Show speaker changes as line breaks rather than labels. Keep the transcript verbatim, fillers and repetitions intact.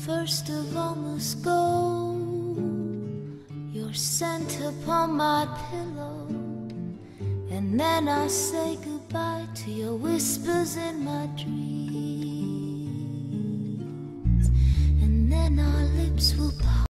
First of all must go your scent upon my pillow, and then I'll say goodbye to your whispers in my dreams, and then our lips will part.